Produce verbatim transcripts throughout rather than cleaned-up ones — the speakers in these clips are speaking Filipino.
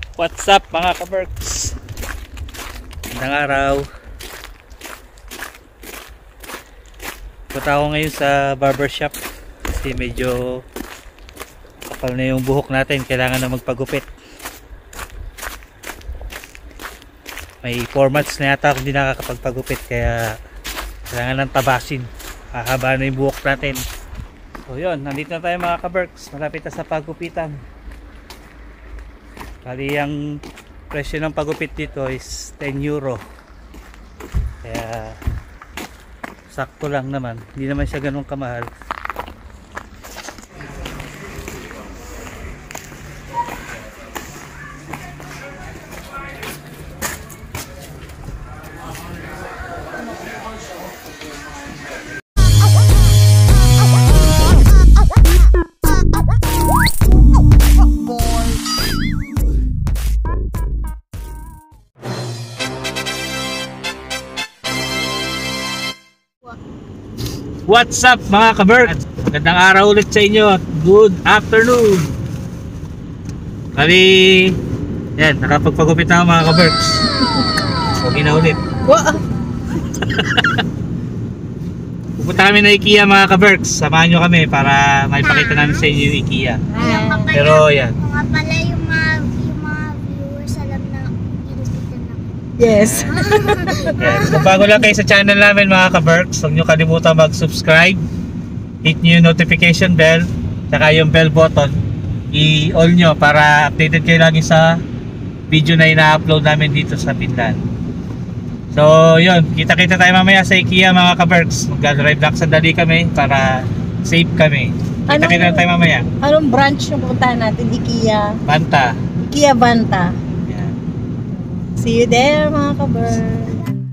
What's up mga ka-Berks? Magandang araw. Punta ako ngayon sa barbershop kasi medyo kapal na yung buhok natin. Kailangan na magpagupit. May four months na yata akong hindi nakakapagpagupit, kaya kailangan ng tabasin. Hahaba na yung buhok natin. So yun, nandito na tayo mga ka-Berks. Malapit na sa pagupitan. Kali ang presyo ng pagupit dito is ten euro. Kaya sakto lang naman. Hindi naman siya ganun kamahal. What's up mga ka-Berks? Magandang araw ulit sa inyo at good afternoon. Kali yan, nakapagpagupit ako mga ka-Berks. Okay na ulit. Pupunta kami na IKEA mga ka-Berks. Samahan nyo kami para maipakita namin sa inyo yung IKEA. Pero yan, Mga pala yung mga, yung mga viewers alam na ginupitan ako. Yes. yan. Kung bago lang kayo sa channel namin mga ka-Berks, huwag nyo kalimutan mag-subscribe, hit nyo yung notification bell, saka yung bell button i-all nyo para updated kayo lagi sa video na ina-upload namin dito sa Pindan. So yun, kita-kita tayo mamaya sa IKEA mga ka-Berks. Mag-drive lang sandali kami para safe kami. Kita-kita tayo mamaya. Anong branch yung pupuntahan natin? IKEA? Banta. IKEA Banta. Yan. See you there mga ka-Berks.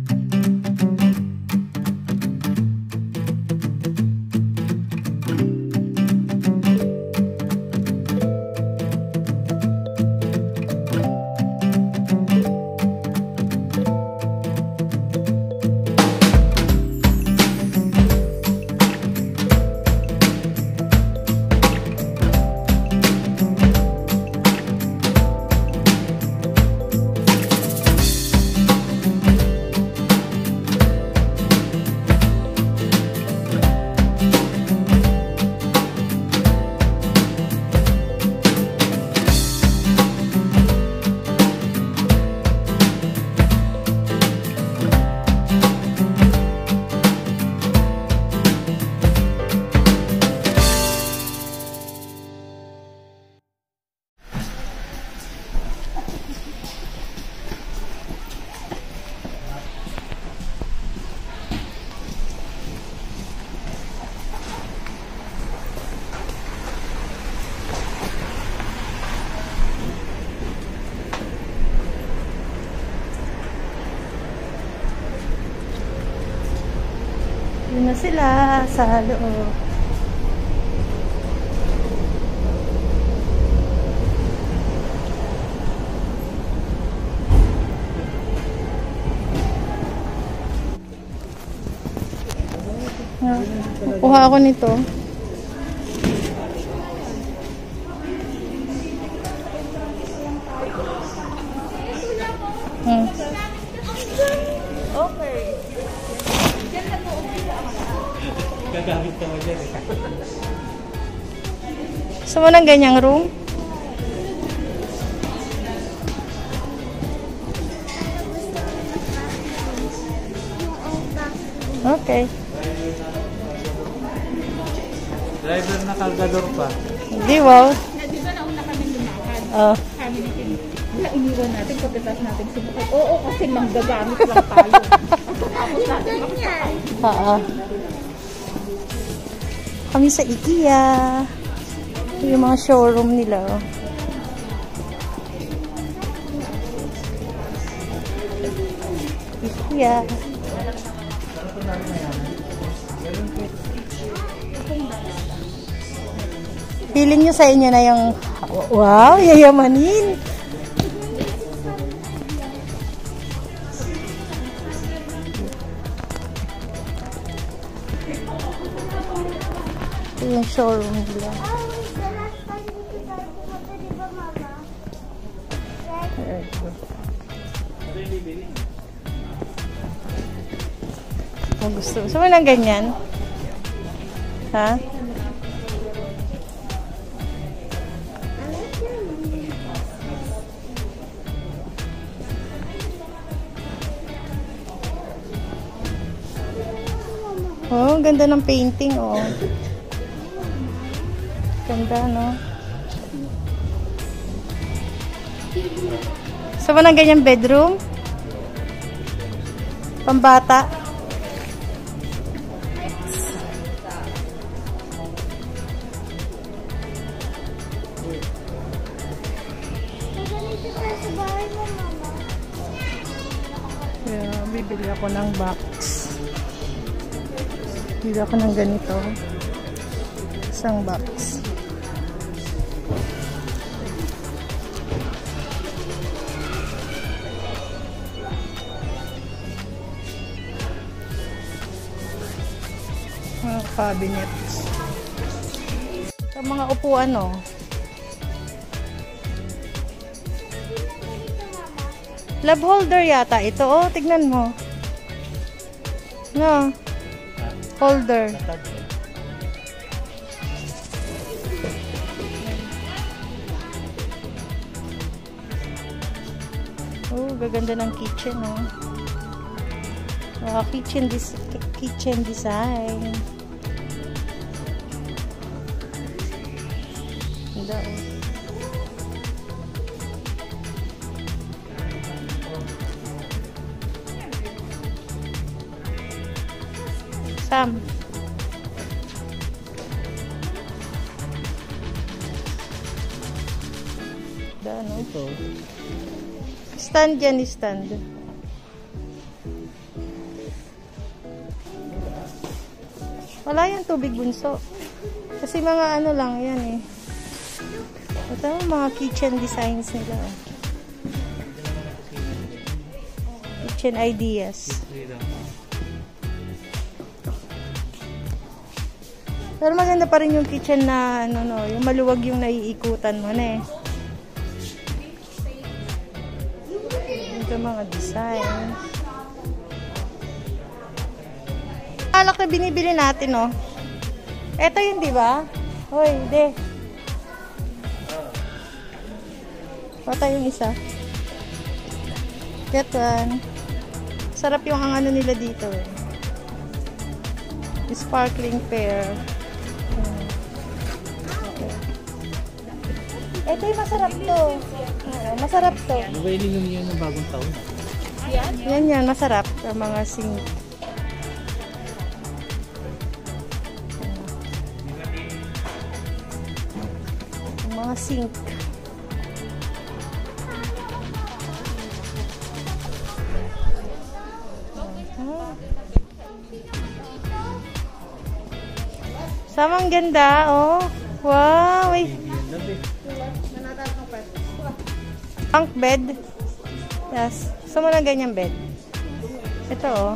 Yun na sila sa loob. Ah, kuha ako nito. Hmm. Okay. Gagamit ka mo dyan eh. Gusto mo ng ganyang room? Okay. Driver na kargador pa. Hindi, wow. Di ba nauna kami lumakad? Oh. Kami ni Kim. Wala, iniwan natin pagkatapos natin sumakay. Oo, kasi manggagamit lang tayo. Pagkatapos natin makasakay. Oo. Kami sa IKEA. Ito yung mga showroom nila. Oh. IKEA. Feeling nyo sa inyo na yung wow, yayamanin. Ito yung showroom nila. egg. Kung gusto. Gusto mo ng ganyan? Ha? Oh, ang ganda ng painting, oh. Ganda, no? Gusto mo ng ganyan bedroom? Pambata? Yeah, bibili ako ng box. Bibili ako ng ganito. Isang box. Mga cabinets. Sa mga upuan, no? Love holder yata ito. Oh, tignan mo. No. Holder. Oh, gaganda ng kitchen, oh. Oh, kitchen dis kitchen design. Ganda, oh. Sam. Da, no? Ito. Stand yan, stand. Wala yung tubig, bunso. Kasi mga ano lang yan eh. Ito mga kitchen designs nila. Kitchen ideas. Pero maganda pa rin yung kitchen na ano no, yung maluwag yung naiikutan mo na eh. Ito mga design. Alak na binibili natin, no. Ito yun, di ba? Hoy, de. Pata yung isa. Get one. Sarap yung ang ano nila dito eh. Sparkling pear. Ito yung masarap to. Uh, masarap to. Ano ba ininom niyo ng bagong taon? Yan? Yan yan, masarap. Ang mga sing. Ang mga sink. Uh-huh. Samang ganda, oh. Wow, wait. Punk bed. Yes. Gusto mo na ganyan bed? Ito, oh.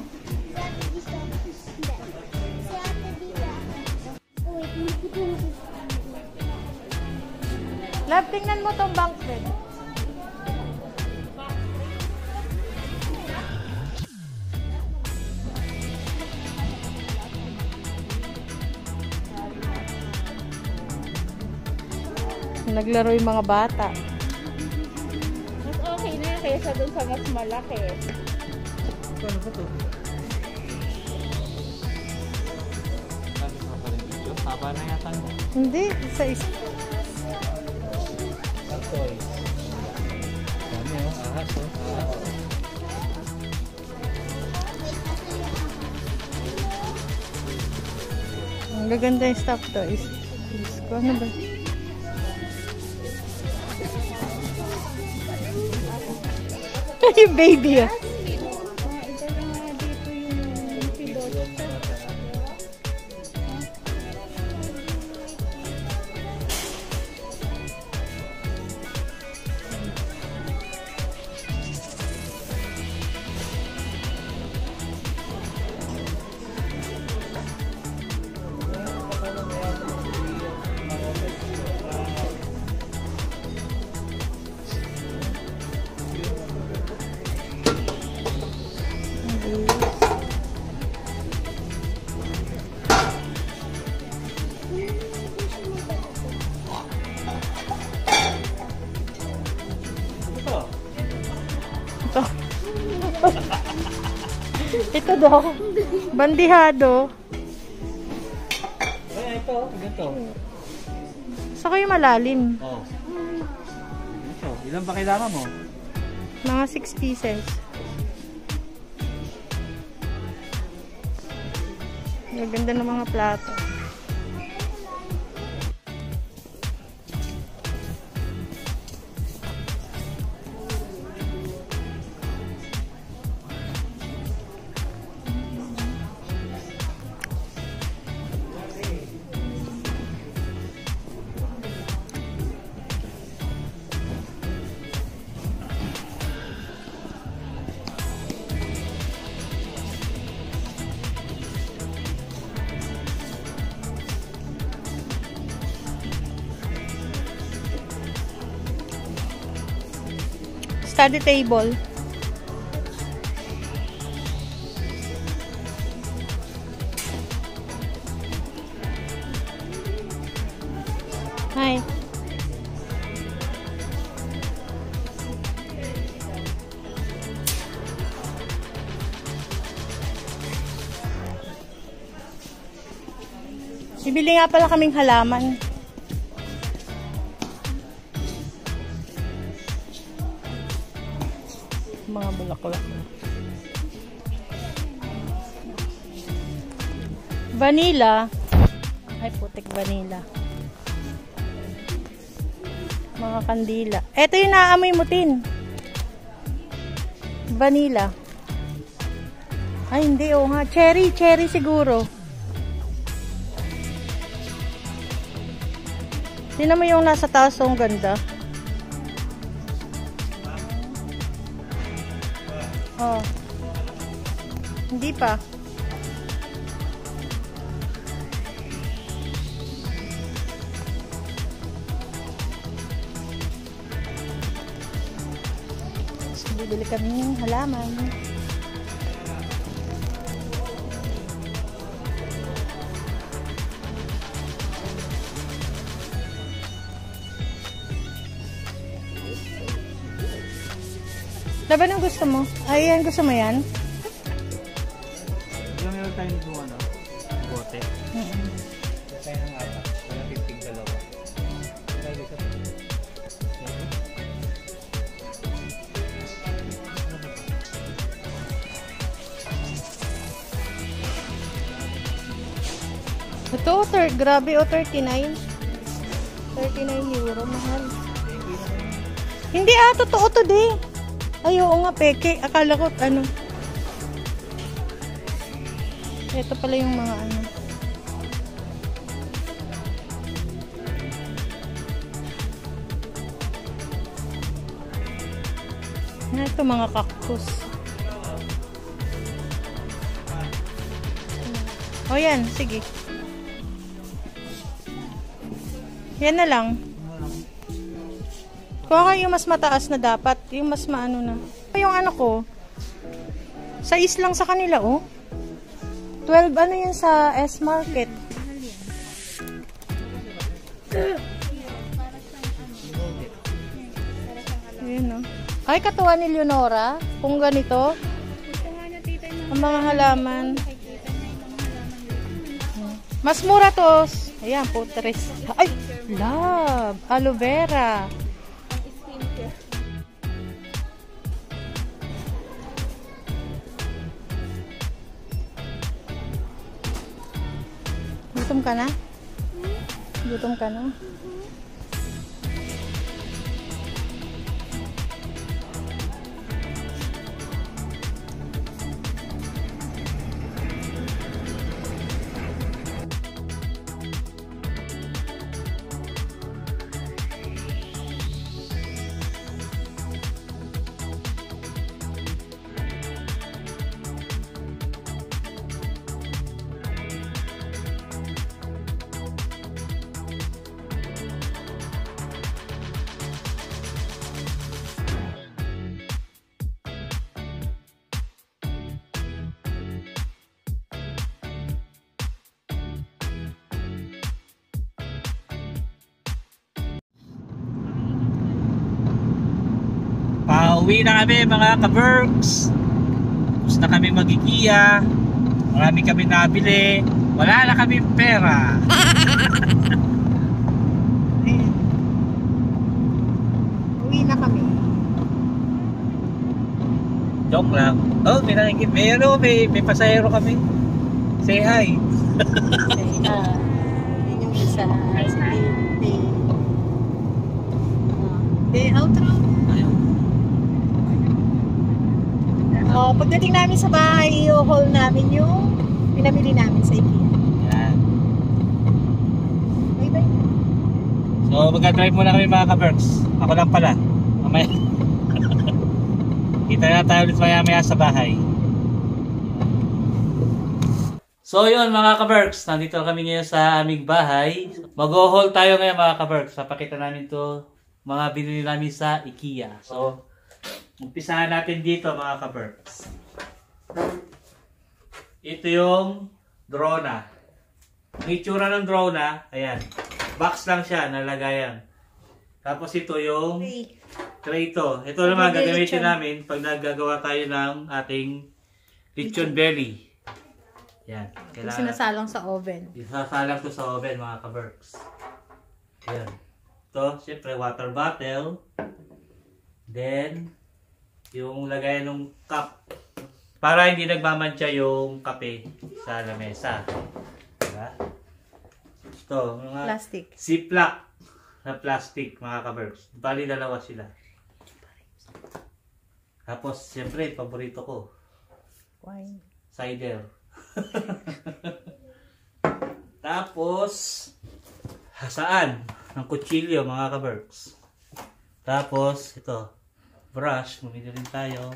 Love, tingnan mo tong bunk bed. Naglaro yung mga bata. Mas okay na yan kaysa dun sa mas malaki. Ano ba ito? Haba na yata niya. Hindi, sa isa. Toys. Dami oh. Ahas oh. Ahas. Ang gaganda yung stuff toys. Diyos ko, ano ba? Yung baby ah. Ah, ito na nga dito yung pidot. Ito daw. Bandihado. Ay, ito. Ganito. Sa kayo malalim. Oh. Ito. Ilan ba kailangan mo? Mga six pieces. Ang ganda ng mga plato. Study table. Hi. Bibili nga pala kaming halaman. Mga bulaklak. Vanilla. Ay, putik vanilla. Mga kandila. Ito yung naamoy mo, Tin. Vanilla. Ay, hindi. Oo nga. Cherry. Cherry siguro. Tingnan mo yung nasa taas. Ang ganda. Oh. Hindi pa. So, bibili kami ng halaman. Laban ang gusto mo? Ay, yan. Gusto mo yan? Yung meron tayo nito, ano? Bote. Mm-hmm. Tayo ng apat. Wala fifteen dalawa. Ito, third, grabe o, thirty-nine. thirty-nine euro, mahal. Hindi ah, totoo to di. Ay, oo nga, peke. Akala ko, ano. Ito pala yung mga ano. Na ito, mga cactus. O yan, sige. Yan na lang. Kuha kayo yung mas mataas na dapat. Yung mas maano na. Yung ano ko, sa is lang sa kanila, oh. twelve, ano yun sa S-Market. Ayan, oh. Ay, katuwa ni Leonora. Kung ganito, ang mga halaman. Mas mura to. Ayan, putres. Ay, love. Aloe vera. Gutom ka na? Gutom ka na? Pauwi na kami mga ka-Berks. Tapos na kami mag-IKEA. Marami kami nabili. Wala na kami pera. Uwi na kami. Joke lang. Oh, may nakikip. May, ano, may, may pasahero kami. Say hi. Say hi. Yun yung isa. Si Baby. Okay, outro. Oh, pagdating namin sa bahay, i-haul namin yung pinamili namin sa IKEA. Yan. Bye-bye. So, mag-drive muna kami mga ka-Berks. Ako lang pala. Mamaya. Kita na tayo ulit maya-maya sa bahay. So yun mga ka-Berks, nandito kami ngayon sa aming bahay. Mag-haul tayo ngayon mga ka-Berks. Papakita namin to mga binili namin sa IKEA. So, umpisahan natin dito mga ka-Berks. Ito yung drona. Ang itsura ng drona, ayan. Box lang siya, nalagayan. Tapos ito yung tray ito. Ito naman gagamitin namin pag naggagawa tayo ng ating lechon belly. Yan. Yung sinasalang sa oven. Isasalang ko sa oven mga ka-Berks. Yan. Ito, syempre water bottle. Then, yung lagayan ng cup. Para hindi nagmamantya yung kape sa lamesa. Diba? Ito, mga Plastic. ziplock na plastic mga ka-Berks. Bali dalawa sila. Tapos, syempre, paborito ko. Wine. Cider. Tapos, hasaan ng kutsilyo mga ka-Berks. Tapos, ito, brush. Bumili rin tayo.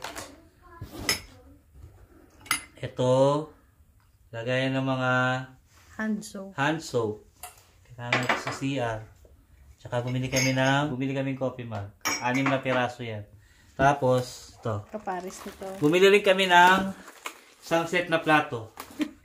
Ito, lagayan ng mga Hand soap. hand soap. Kailangan ito sa C R. Tsaka bumili kami ng, bumili kami ng coffee mug. Anim na piraso yan. Tapos, ito. Kaparis nito. Bumili rin kami ng isang set na plato.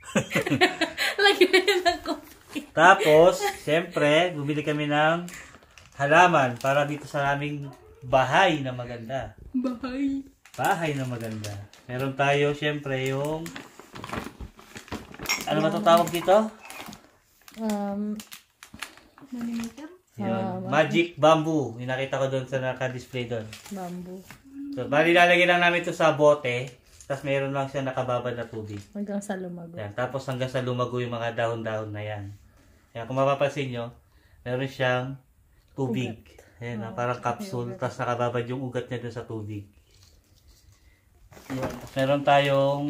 Lagyan ng coffee. Tapos, siyempre, bumili kami ng halaman para dito sa aming bahay na maganda. Bahay. Bahay na maganda. Meron tayo, siyempre, yung ano ba itong tawag dito? Um, Nanometer? Yun. Magic bamboo. Yung nakita ko doon sa naka-display doon. Bamboo. So, bali lalagyan lang namin ito sa bote. Tapos meron lang siya nakababad na tubig. Hanggang sa lumago. Yan. Tapos hanggang sa lumago yung mga dahon-dahon na yan. Kaya kung mapapansin nyo, meron siyang tubig. Ayan, Oh, na, parang capsule. Tapos nakababad yung ugat niya doon sa tubig. Yan. Tapos meron tayong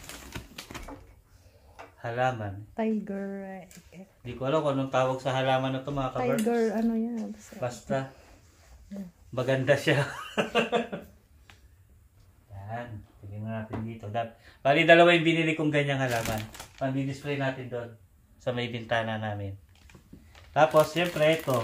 halaman. Tiger. Hindi ko alam kung anong tawag sa halaman na ito mga ka-Berks. Tiger, ano yan? Basta. Maganda siya. Yan. Tignan natin dito. Bali, dalawa yung binili kong ganyang halaman. Pang-display natin doon sa may bintana namin. Tapos, siyempre, ito.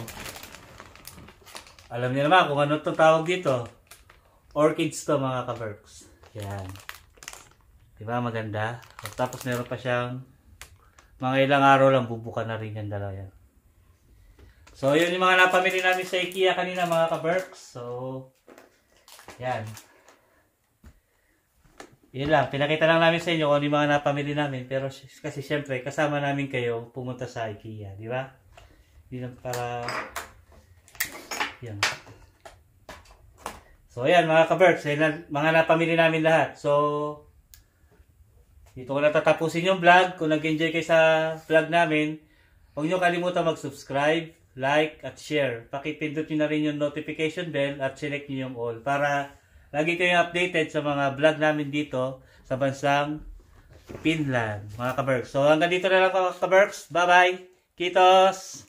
Alam niyo naman kung ano itong tawag dito. Orchids to mga ka-Berks. Yan. Diba maganda? Tapos meron pa siyang mga ilang araw lang bubuka na rin yung dalawa yan. So, yun yung mga napamili namin sa IKEA kanina mga ka-Berks. So, yan. Yun lang. Pinakita lang namin sa inyo kung ano yung mga napamili namin. Pero kasi syempre, kasama namin kayo pumunta sa IKEA. Di ba? Hindi lang para... Yan. So, yan mga ka-Berks. Yan, mga napamili namin lahat. So, dito ko natatapusin yung vlog. Kung nag-enjoy kayo sa vlog namin, huwag nyo kalimutan mag-subscribe, like, at share. Pakipindot nyo na rin yung notification bell at select nyo yung all para lagi kayong updated sa mga vlog namin dito sa bansang Finland, mga ka-Berks. So hanggang dito na lang mga ka-Berks. Bye-bye! Kitos!